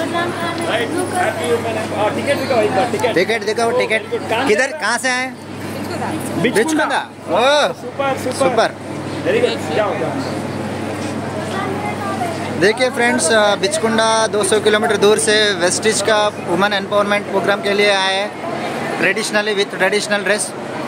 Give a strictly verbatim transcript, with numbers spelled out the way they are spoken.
Ticket दिखाओ, ticket किधर, कहाँ से आए? बिचकुंदा। Oh super super. देखिए फ्रेंड्स, बिचकुंदा दो सौ किलोमीटर दूर से वेस्टिज का वुमेन एम्पावरमेंट प्रोग्राम के लिए आए हैं, ट्रेडिशनली विथ ट्रेडिशनल ड्रेस।